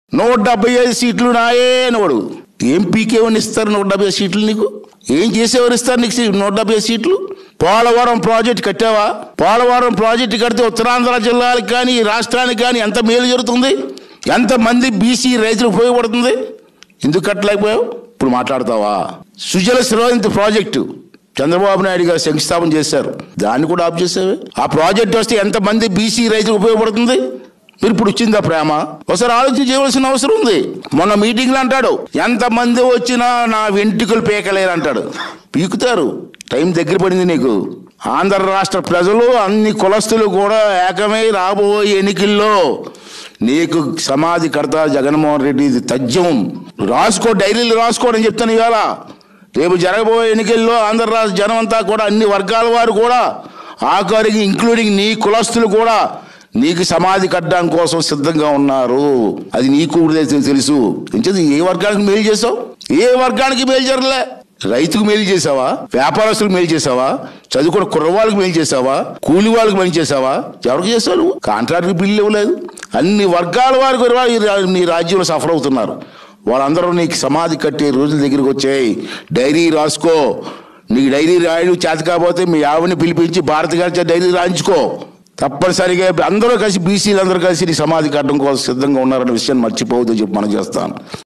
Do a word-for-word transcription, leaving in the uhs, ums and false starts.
నూట డెబ్బై ఐదు సీట్లు నాయే నోడు ఏం పీకేవని ఇస్తారు నూట డెబ్బై సీట్లు నీకు ఏం చేసేవారు ఇస్తారు నీకు నూట డెబ్బై సీట్లు పోలవరం ప్రాజెక్ట్ కట్టావా పోలవరం ప్రాజెక్ట్ కడితే ఉత్తరాంధ్ర జిల్లాలకు కానీ రాష్ట్రానికి కానీ ఎంత మేలు జరుగుతుంది ఎంతమంది బీసీ రైతులకు ఉపయోగపడుతుంది ఎందుకు కట్టలేకపోయావు ఇప్పుడు మాట్లాడతావా సుజల శ్రవంతి ప్రాజెక్టు చంద్రబాబు నాయుడు గారు శంకుస్థాపన చేశారు దాన్ని కూడా ఆఫ్ చేసావే ఆ ప్రాజెక్ట్ వస్తే ఎంతమంది బీసీ రైతులకు ఉపయోగపడుతుంది మీరు ఇప్పుడు వచ్చిందా ప్రేమ ఒకసారి ఆలోచన చేయవలసిన అవసరం ఉంది మొన్న మీటింగ్లో అంటాడు ఎంతమంది వచ్చినా నా వెంట్రుకలు పీకలేరు అంటాడు పీకుతారు టైం దగ్గర పడింది నీకు ఆంధ్ర రాష్ట్ర ప్రజలు అన్ని కులస్తులు కూడా ఏకమై రాబోయే ఎన్నికల్లో నీకు సమాధి కడతా జగన్మోహన్ రెడ్డి ఇది తథ్యం రాసుకో డైరీలు రాసుకోవడం చెప్తాను ఇవాళ రేపు జరగబోయే ఎన్నికల్లో ఆంధ్ర రాష్ట్ర జనం అంతా కూడా అన్ని వర్గాల వారు కూడా ఆఖరికి ఇంక్లూడింగ్ నీ కులస్తులు కూడా నీకు సమాధి కట్టడం కోసం సిద్ధంగా ఉన్నారు అది నీకు తెలుసు ఎంచేది ఏ వర్గానికి మేలు చేసావు ఏ వర్గానికి మేలు జరగలే రైతుకు మేలు చేసావా వ్యాపారస్తులకు మేలు చేసావా చదువుకున్న కుర్రవాళ్ళకి మేలు చేసావా కూలి వాళ్ళకి మేలు చేసావా ఎవరికి చేసావు నువ్వు కాంట్రాక్టర్ బిల్లు ఇవ్వలేదు అన్ని వర్గాల వారికి నీ రాజ్యంలో సఫర్ అవుతున్నారు వాళ్ళందరూ నీకు సమాధి కట్టే రోజుల దగ్గరికి వచ్చాయి డైరీ రాసుకో నీకు డైరీ రాయడం చేత కాకపోతే మీ ఆవిడని పిలిపించి భారత గారి డైరీ రాయించుకో తప్పనిసరిగా అందరూ కలిసి బీసీలు అందరూ కలిసి నీ సమాధి కట్టడం కోసం సిద్ధంగా ఉన్నారనే విషయాన్ని మర్చిపోవద్దని చెప్పి మనం చేస్తాను.